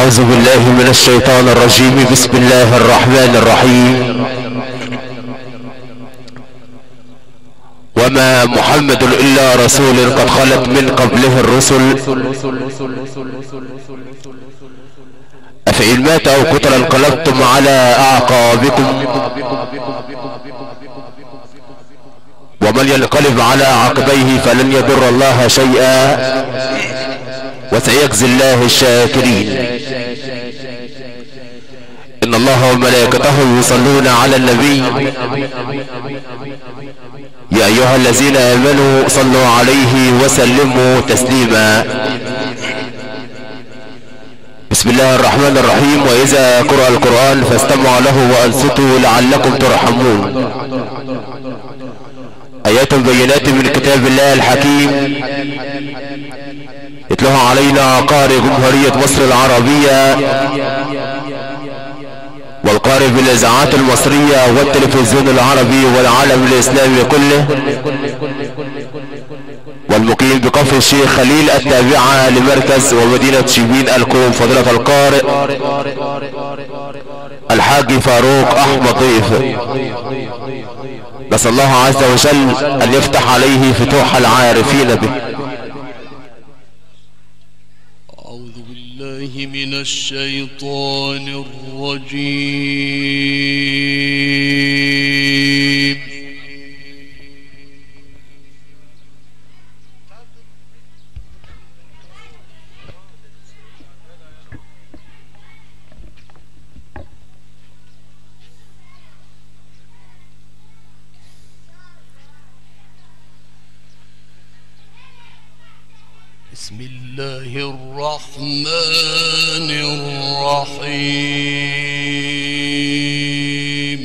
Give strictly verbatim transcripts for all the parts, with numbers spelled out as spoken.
أعوذ بالله من الشيطان الرجيم. بسم الله الرحمن الرحيم. وما محمد إلا رسول قد خلت من قبله الرسل أفإن مات أو قتل انقلبتم على أعقابكم ومن ينقلب على عقبيه فلن يضر الله شيئا وسيجزي الله الشاكرين. إن الله وملائكته يصلون على النبي يا أيها الذين آمنوا صلوا عليه وسلموا تسليما. بسم الله الرحمن الرحيم. وإذا قرأ القرآن فاستمعوا له وأنصتوا لعلكم ترحمون. آيات بينات من كتاب الله الحكيم يتلوها علينا قارئ جمهورية مصر العربية والقارئ بالإذاعات المصرية والتلفزيون العربي والعالم الإسلامي كله، والمقيم بكفر الشيخ خليل التابعة لمركز ومدينة شبين الكوم، فضيلة القارئ الحاج فاروق أحمد ضيف. نسأل الله عز وجل أن يفتح عليه فتوح العارفين به. أعوذ بالله من الشيطان الرجيم. بسم الله الرحمن الرحيم.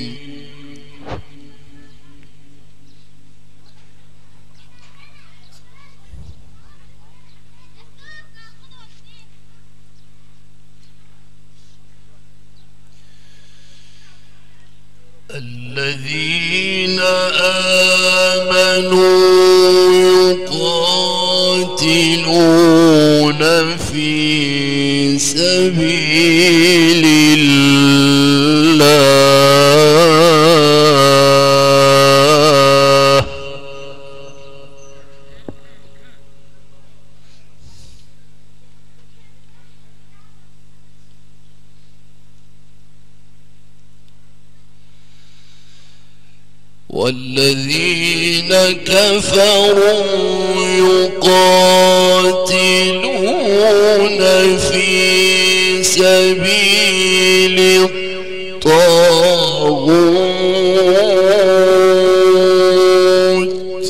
الذين آمنوا يقاتلون في سبيل الله والذين كفروا يقاتلون في سبيل الطاغوت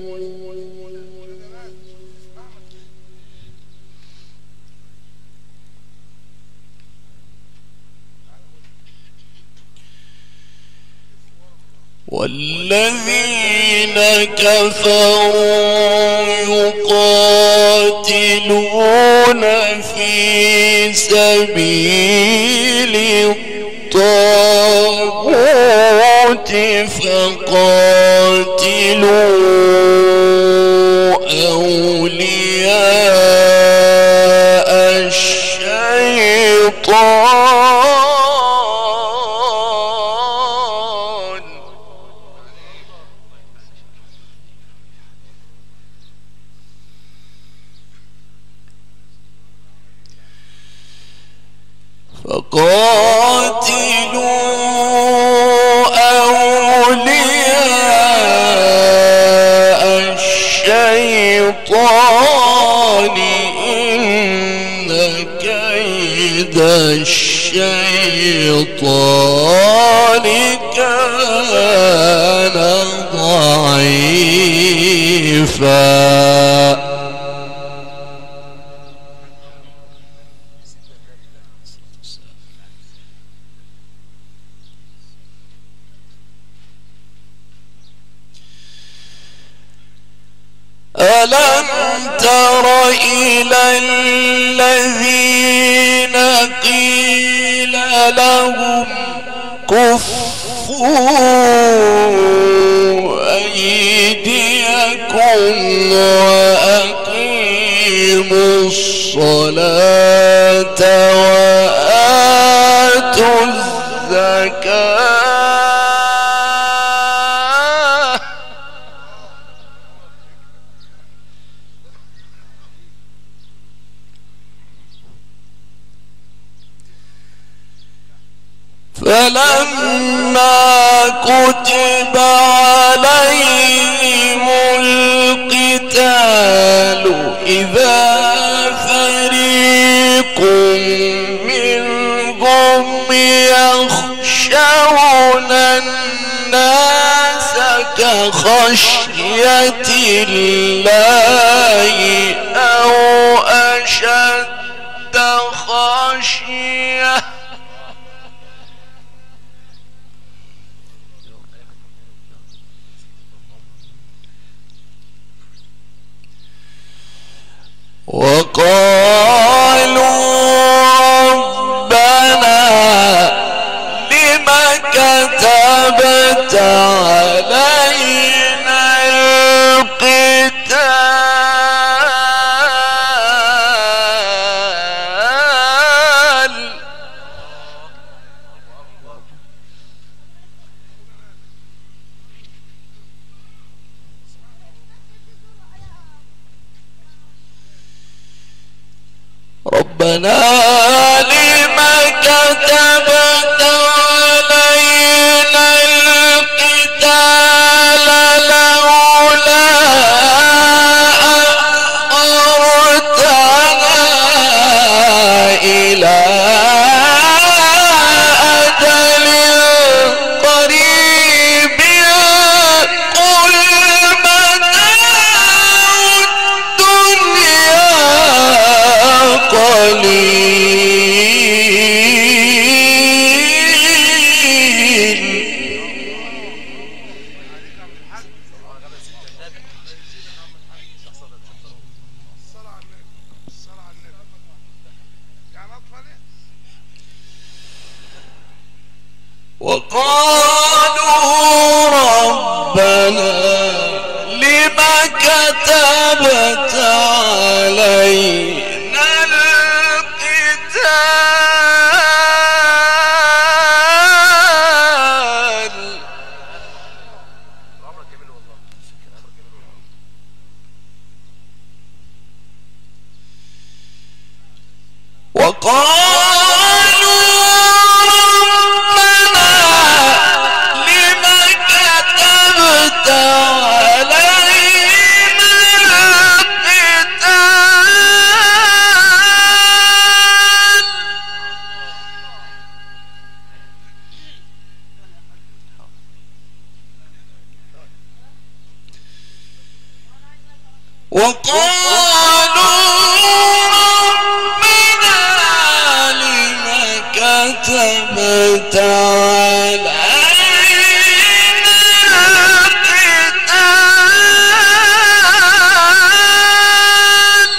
والذين كفروا يقاتلون في سبيل الطاغوت فقاتلوا أولياء الشيطان فقاتلوا أولياء الشيطان إن كيد الشيطان كان ضعيفا. ألم تر إلى الذين قيل لهم كفوا أيديكم وأقيموا الصلاة فلما كتب عليهم القتال إذا فريق منهم يخشون الناس كخشية الله أو أشد خشية وقالوا ربنا لم كتبت علينا القتال ربنا لم كتبت علينا القتال لولا أخرتنا إلى أجل قريب قل متاع الدنيا قليل وقالوا ربنا لم كتبت علينا القتال وقالوا ربنا لم كتبت علينا القتال وقالوا ربنا لم كتبت علينا القتال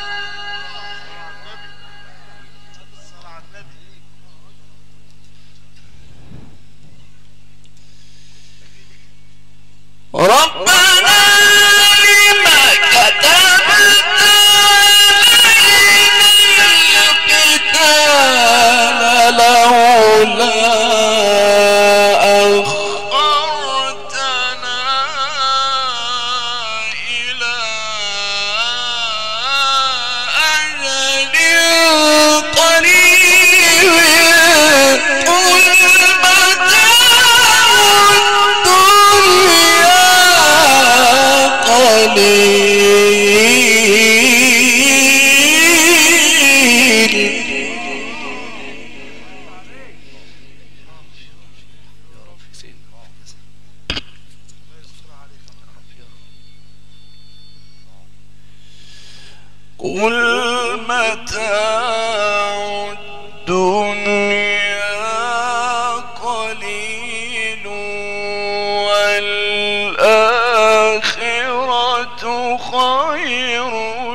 ربنا لم كتبت علينا القتال لولا أخرتنا إلى أجل قريب قل متاع الدنيا قليل قل متاع الدنيا قليل والآخرة خير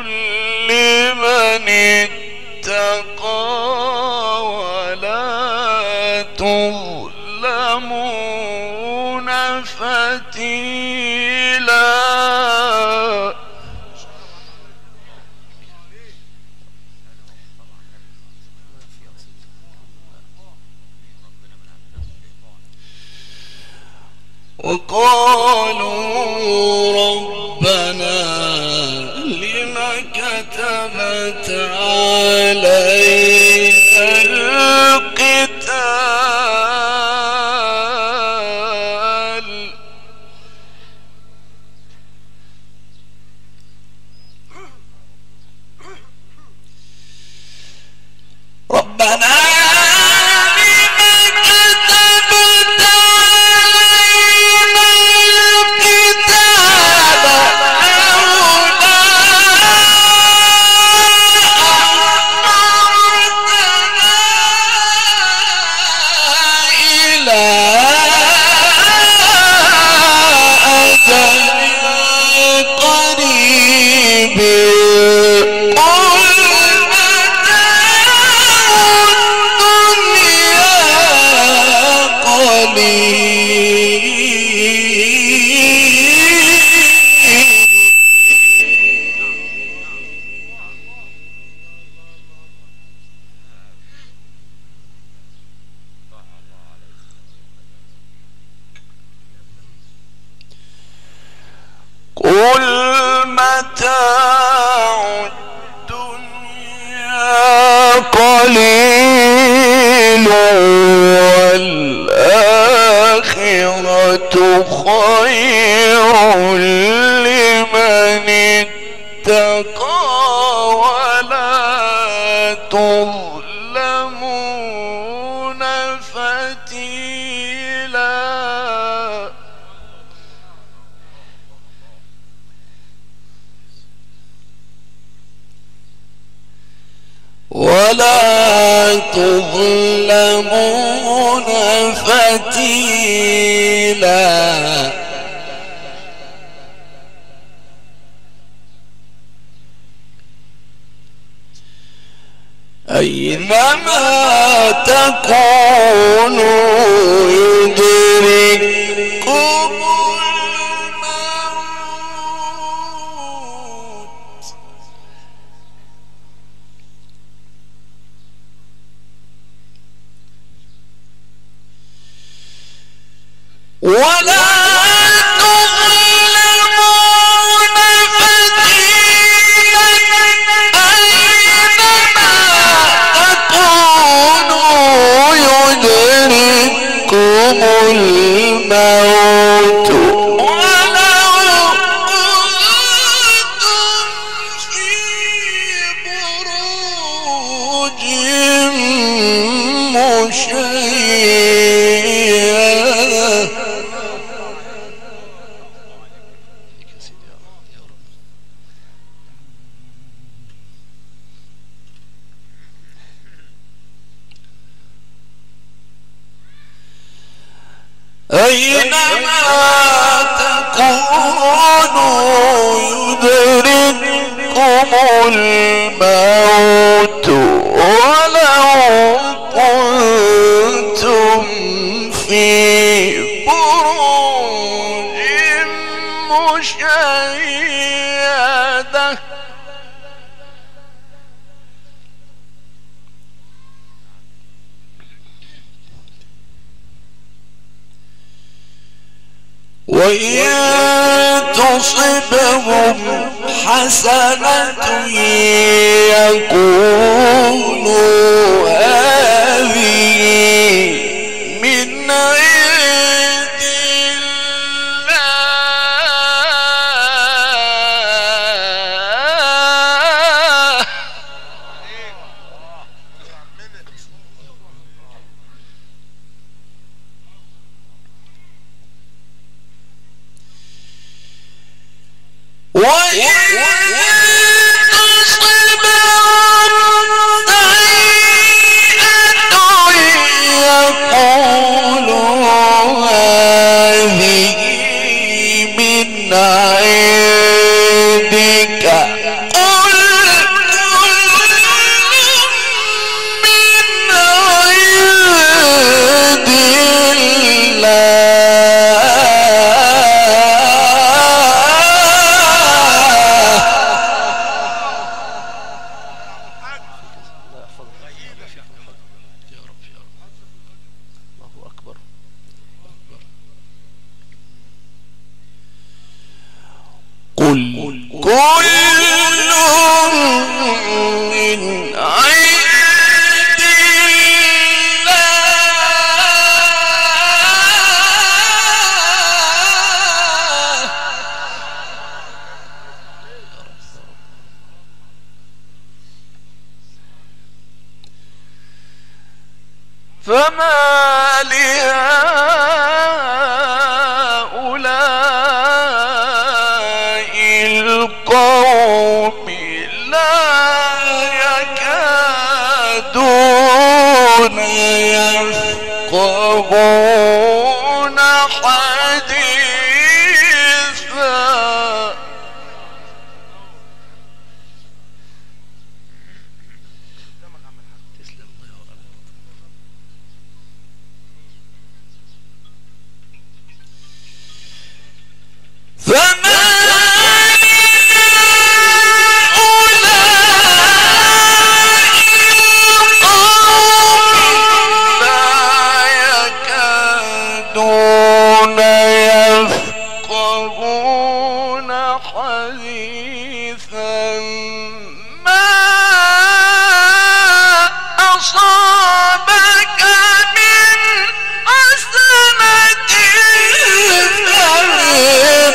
لمن اتقى ولا تظلمون فتيلا وقالوا ربنا لم كتبت علينا القتال ربنا قل متاع الدنيا قليل والآخرة خير لمن اتقى ولا تظلمون فتيلا. ولا تظلمون فتيلا. أينما تكونوا يدرككم الموت ولا تظلمون فتيلا. أينما تكونوا يدرككم الموت ولو كنتم في بروج مشيدة. أينما تكونوا يدرككم الموت ولو كنتم في بروج مشيدة. وإن تصبهم حسنة يقولوا هذه من عند الله. وإن تصبهم سيئة يقولوا هذه من عندك قل كل من عند قل كل من عند الله. فما لهؤلاء القوم لا يكادون يفقهون حديثا. فما يفقهون حديثا. ما أصابك من حسنة فمن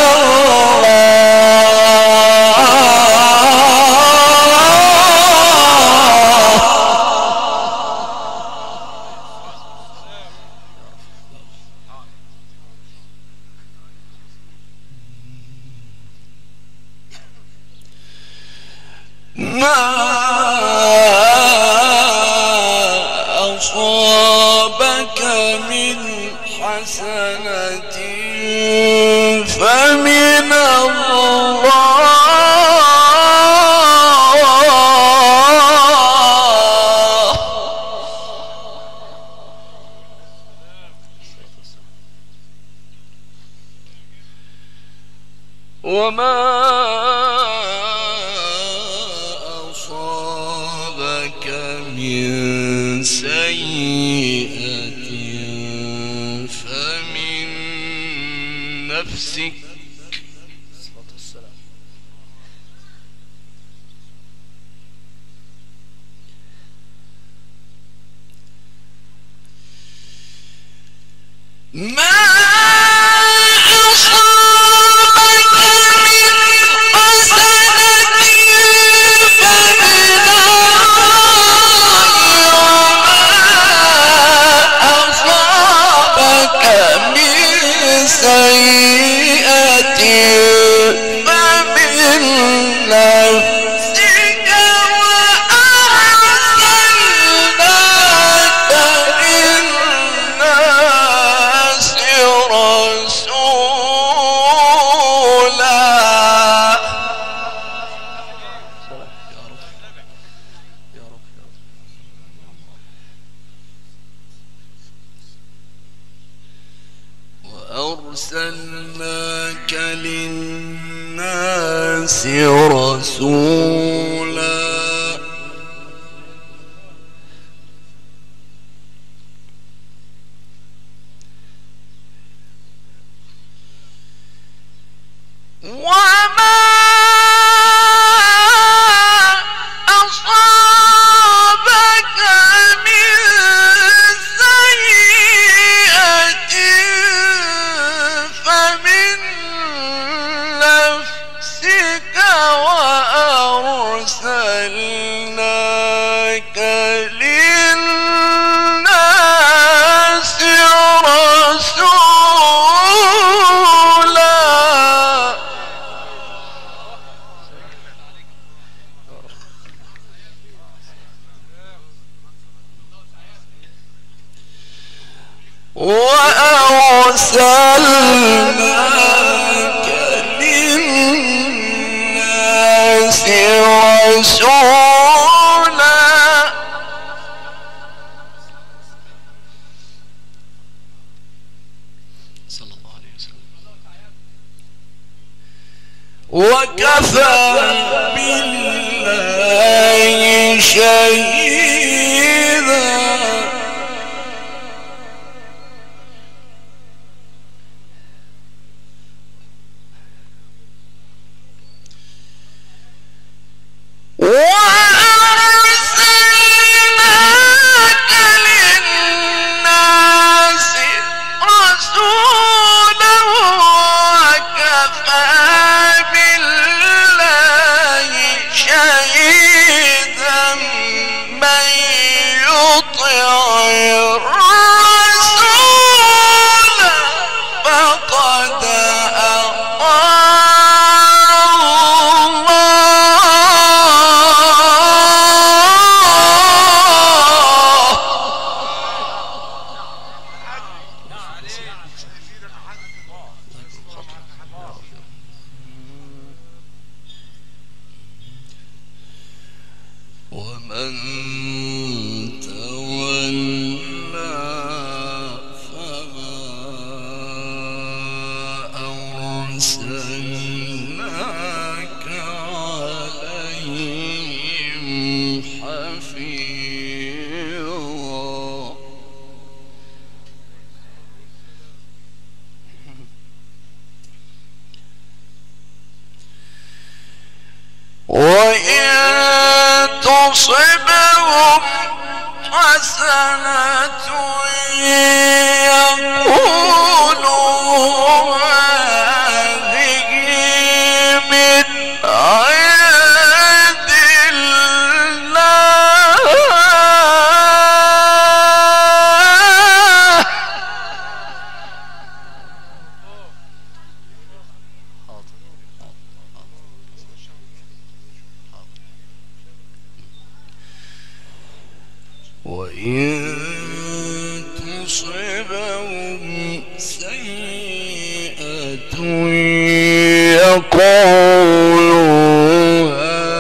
ما أصابك من حسنة فمن الله. وما أصابك من سيئة فمن نفسك. ما سيئة فمن نفسك وأرسلناك للناس رسولا. وأرسلناك للناس رسولا. وما أصابك من سيئة فمن نفسك وأرسلناك للناس رسولا. وأرسلناك للناس رسولا. صلى الله عليه وسلم. وكفى بالله شهيدا. وأرسلناك للناس رسولا وكفى بالله شهيدا وإن تصبهم حسنة يقولوا هذه من عند الله وإن تصبهم سيئة يقولوا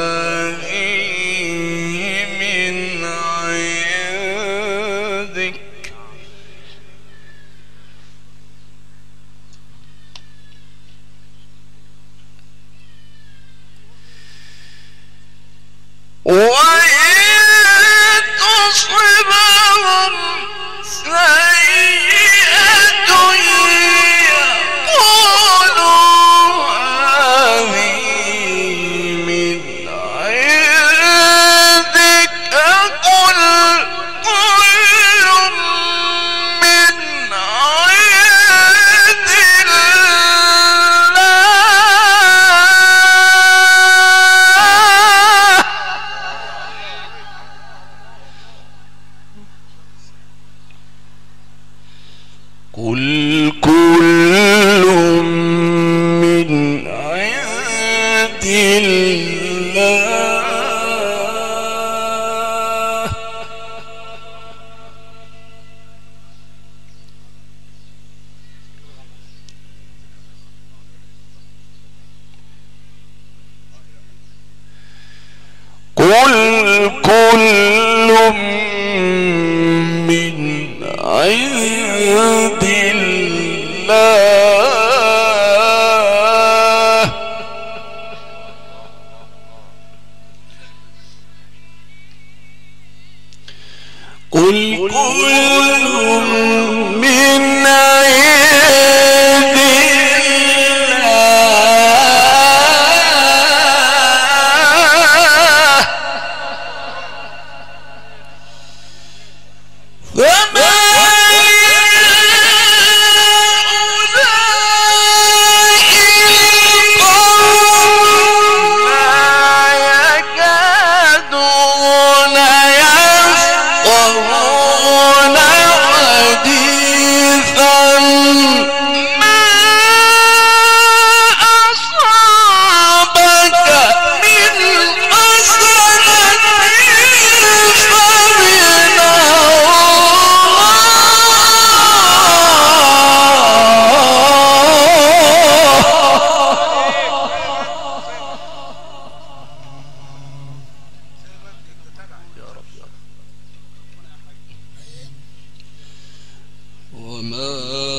هذه من عندك تصبهم سيئة يقولوا هذه من عندك قل كل من عند الله قل كل من عند الله قل كل من عند الله قل كل من عند الله فما وما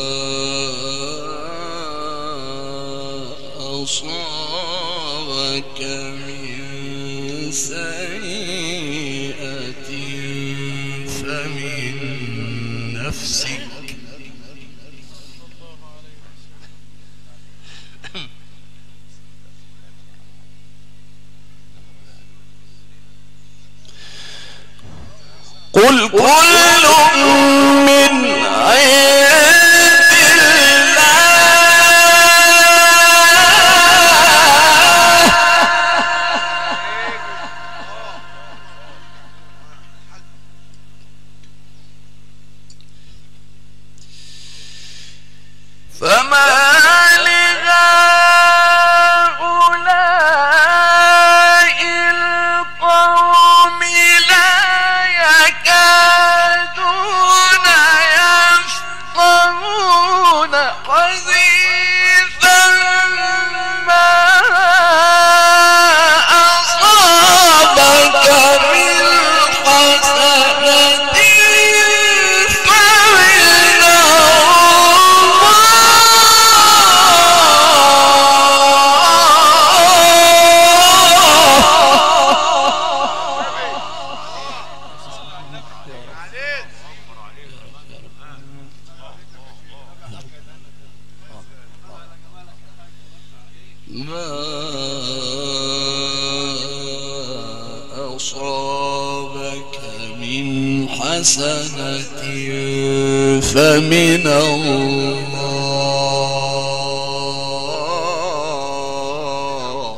أصابك من سيئة فمن نفسك قل كل من عند الله فما لهؤلاء القوم لا يكاد ما أصابك من حسنة فمن الله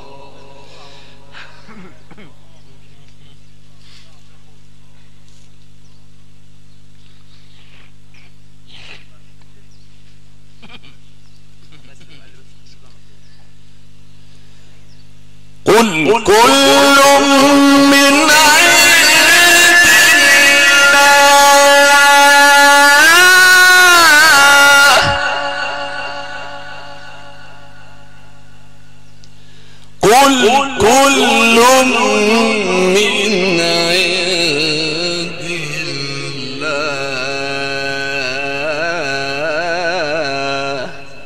قل كل من عند الله قل كل من عند الله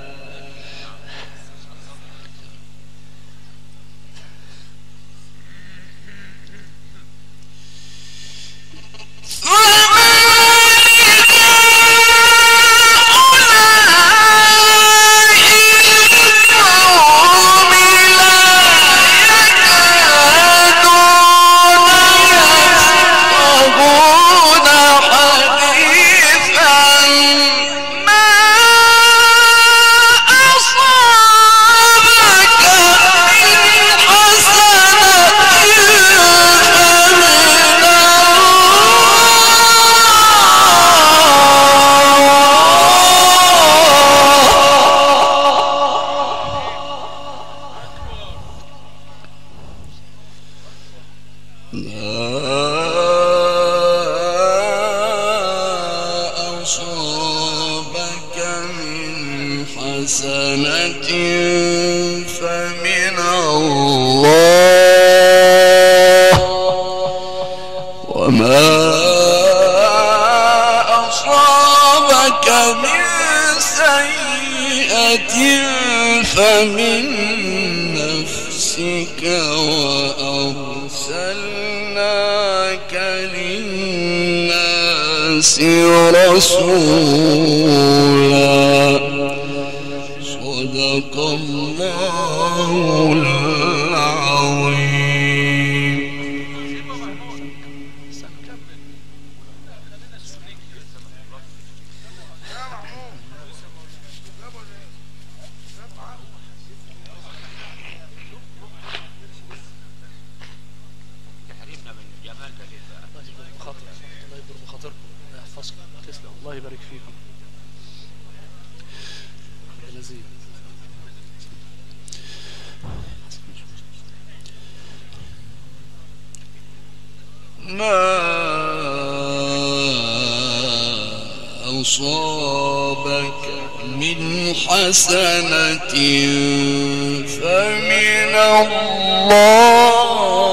أصابك من حسنة فمن الله وما أصابك من سيئة فمن نفسك وأرسلناك للناس رسولا صدق الله العظيم. الله يبارك فيكم. لذيذ. ما أصابك من حسنة فمن الله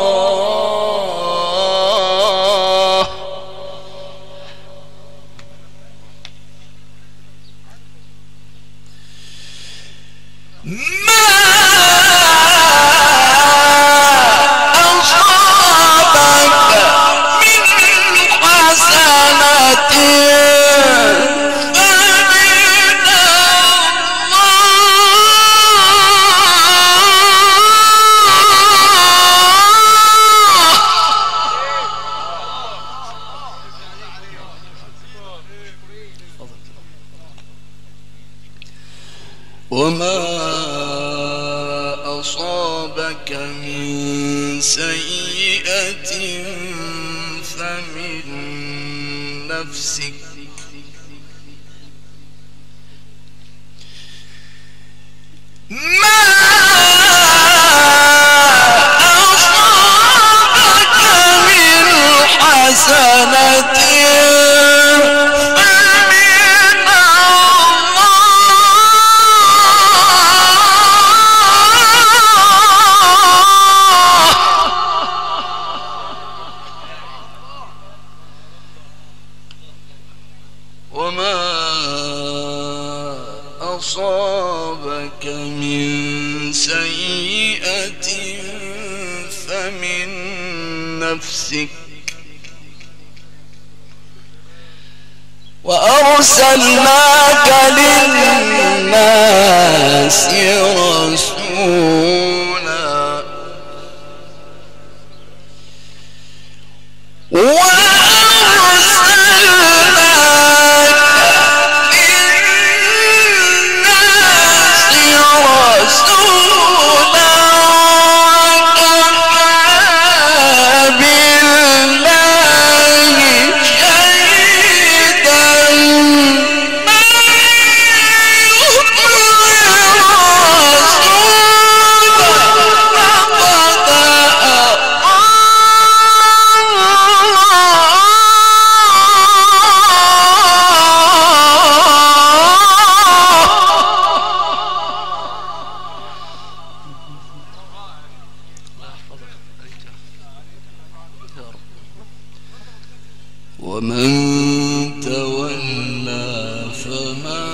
وما أصابك من سيئة فمن نفسك ما أصابك من حسنة وما أصابك من سيئة فمن نفسك وأرسلناك للناس رسولا ومن تولى فما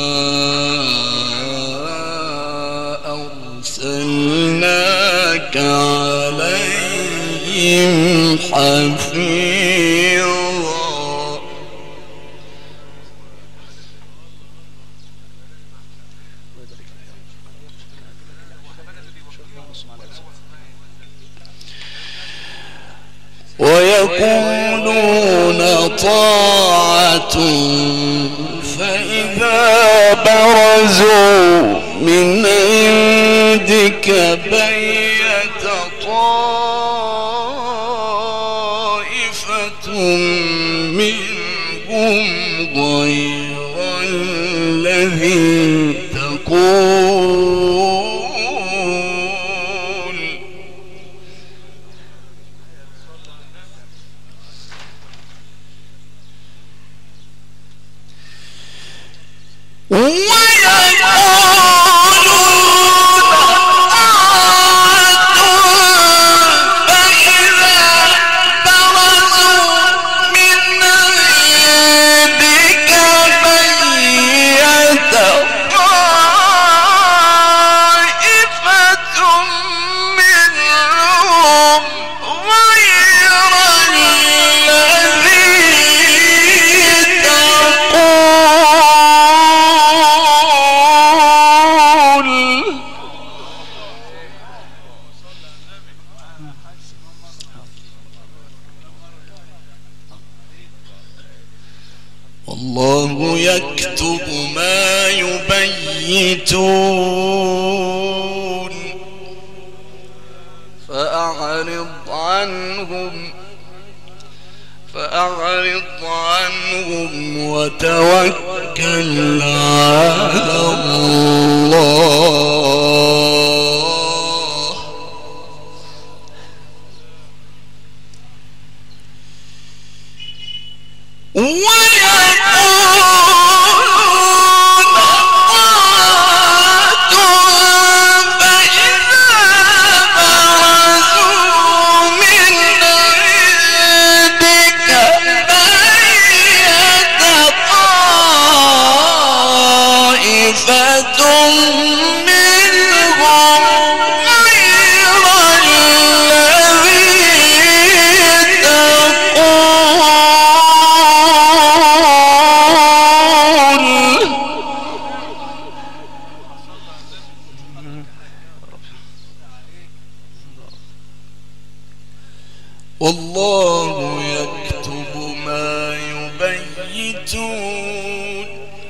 أرسلناك عليهم حفيظا ويقولون طاعة فإذا برزوا من عندك بيت طائفة منهم غير الذي تقول والله يكتب ما يبيتون فأعرض عنهم فأعرض عنهم وتوكل على الله والله يكتب ما يبيتون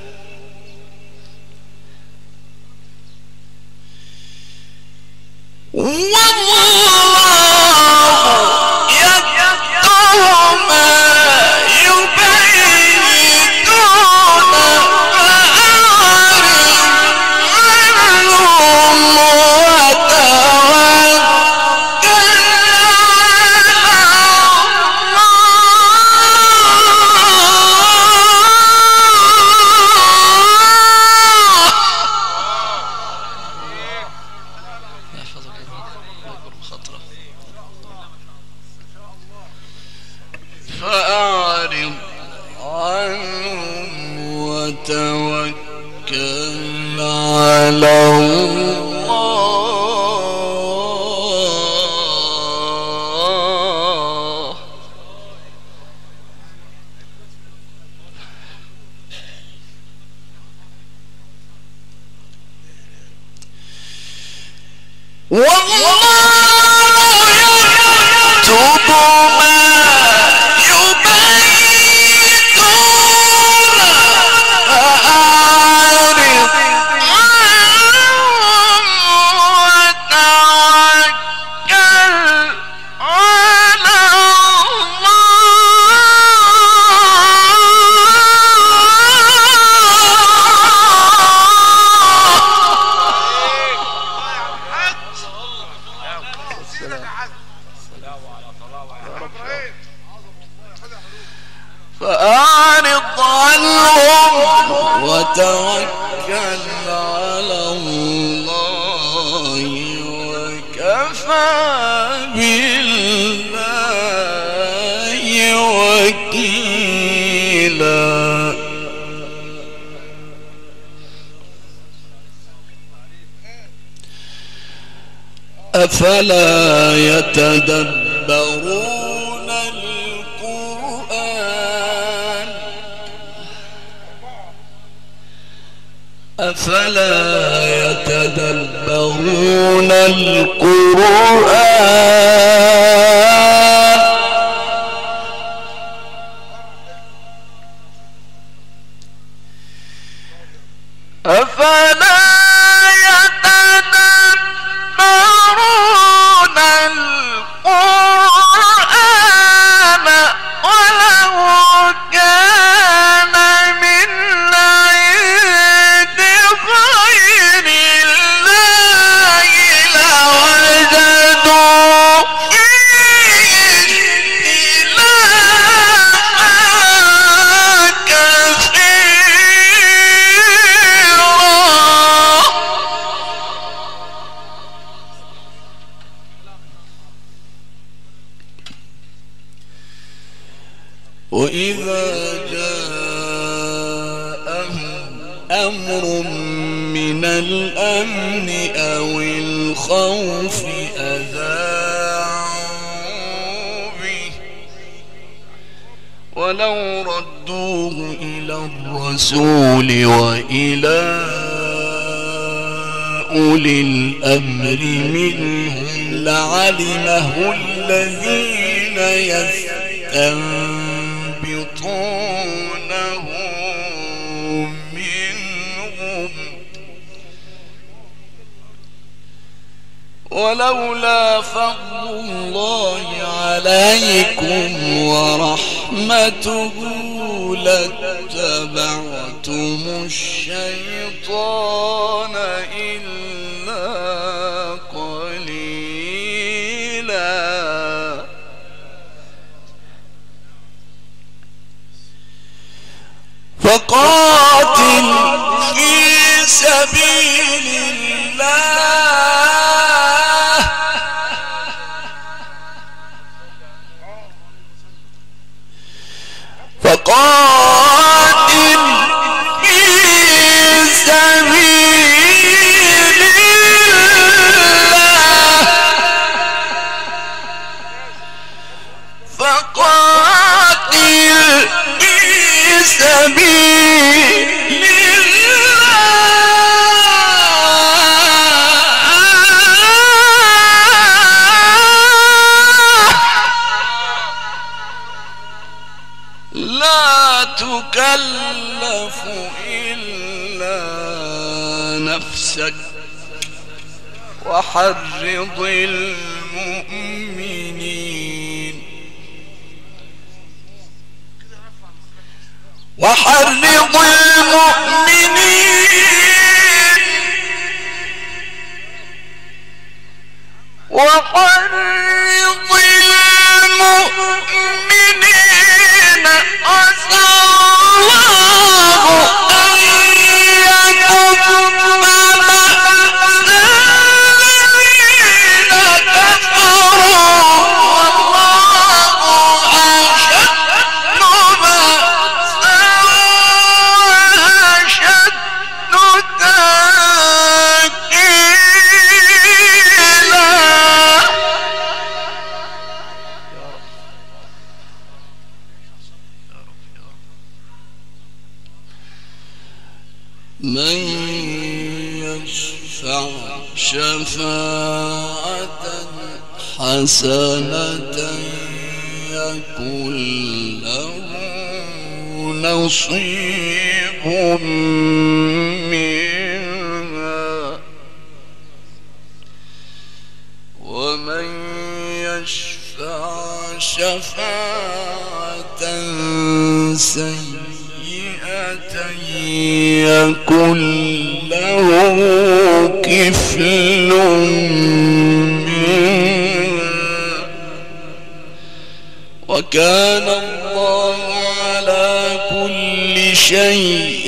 والله يكتب ما يبيتون فأعرض عنهم فأعرض عنهم وتوكل على الله. قليلا أفلا يتدبرون القرآن أفلا يتدبرون القرآن أفلا يتدبرون القرآن ولو كان من عند غير الله لوجدوا فيه اختلافا كثيرا. وإذا جاءهم أمر من الأمن أو الخوف أذاعوا به ولو ردوه إلى الرسول وإلى أولي الأمر منهم لعلمه الذين يستنبطونه منهم ولولا فضل الله عليكم ورحمته لاتبعتم الشيطان إلا قليلا. فقاتل في سبيل الله فقاتل في سبيل الله فقاتل في سبيل لا تكلف إلا نفسك وحرض المؤمنين وحرض المؤمنين وحرض المؤمنين عسى الله أن يكف بأس الذين كفروا والله أشد بأسا وأشد تنكيلا. من يشفع شفاعة حسنة يكن له نصيب منها ومن يشفع شفاعة سيئة يكن له كفل منها وكان الله على كل شيء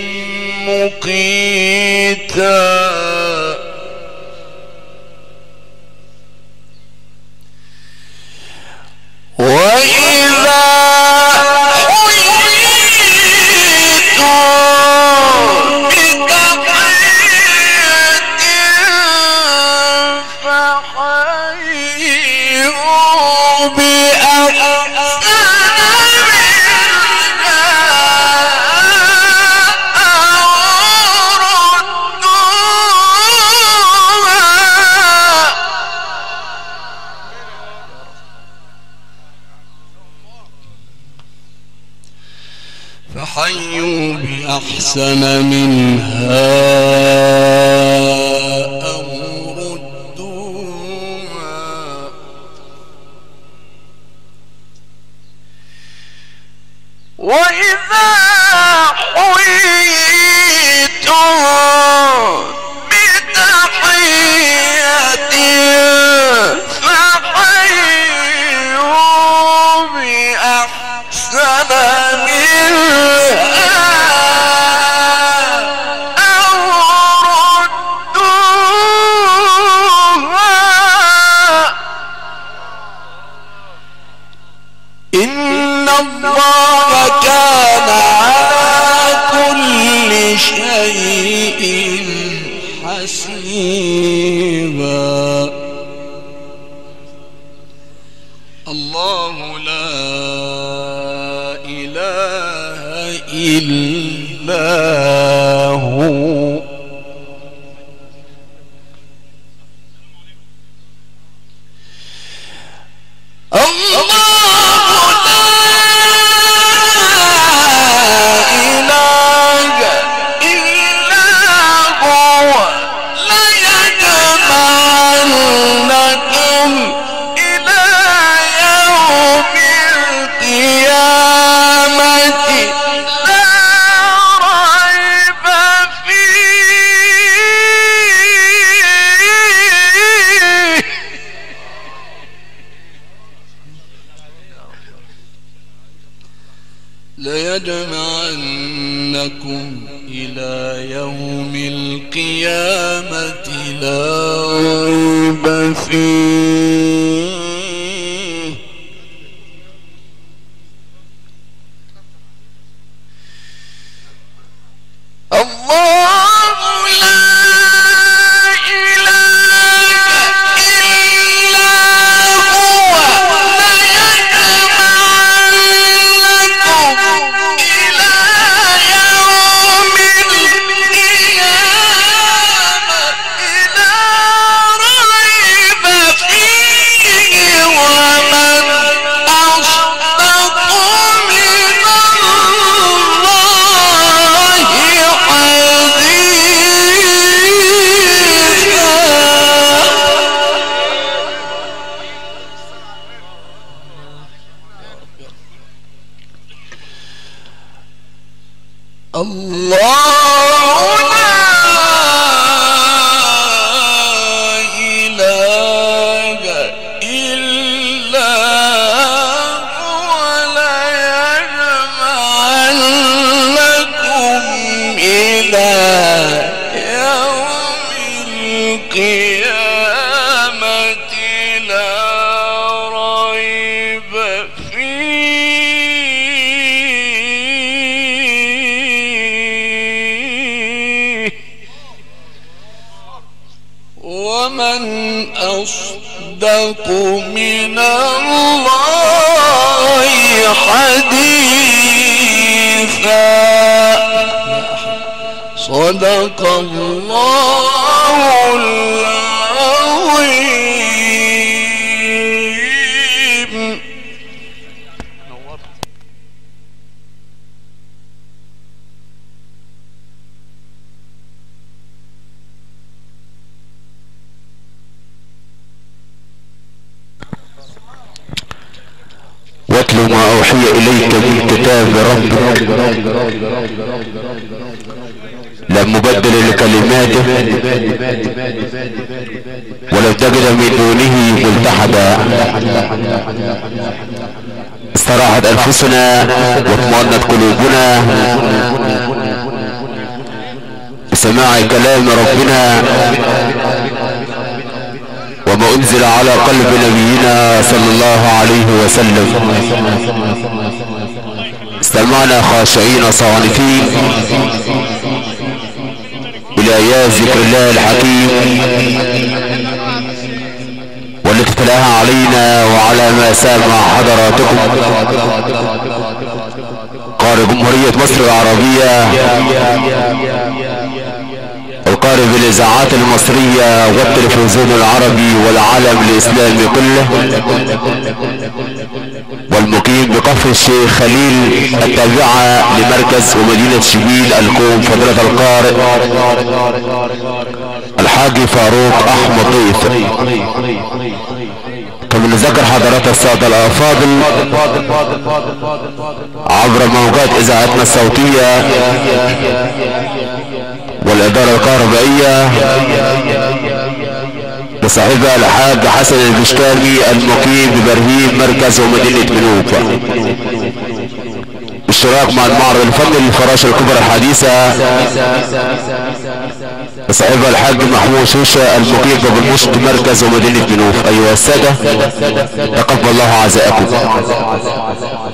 مقيتا. وإذا حييتم فحيوا بأحسن منها أو ردوها وإذا حييتم بتحية فحيوا بأحسن منها أو ردوها إن الله كان على كل شيء حسيبا. الله لا إله إلا هو ليجمعنكم إلى يوم القيامة لا ريب فيه. الله لا إله إلا هو ليجمعنكم إلى يوم القيامة لا ريب فيه ومن أصدق من الله حديثا. الله لا إله إلا هو ليجمعنكم إلى يوم القيامة لا ريب فيه ومن أصدق من الله حديثا. صدق الله العظيم. واتل ما اوحي اليك من كتاب ربك لا مبدل لكلماته ولن تجد من دونه ملتحدا. استراحت انفسنا واطمأنت قلوبنا بسماع كلام ربنا وما انزل على قلب نبينا صلى الله عليه وسلم. استمعنا خاشعين صانفين الى ايات ذكر الله الحكيم والتي تلاها علينا وعلى ما سار مع حضراتكم قارئ جمهورية مصر العربية القارئ بالاذاعات المصرية والتلفزيون العربي والعالم الاسلامي كله والمقيم بكفر الشيخ خليل التابعة لمركز ومدينة شبيل الكوم فضيلة القارئ الحاج فاروق احمد ضيف. كما نذكر حضرات السادة الافاضل عبر موجات اذاعتنا الصوتية والادارة الكهربائية لصاحبها الحاج حسن البشتاني المقيم ببرهيم مركز ومدينة بنوك، اشتراك مع المعرض الفني للفراشة الكبرى الحديثة لصاحبها الحاج محمود شوشة المقيم باب المشط مركز ومدينة بنوف. ايها السادة تقبل الله عزاءكم.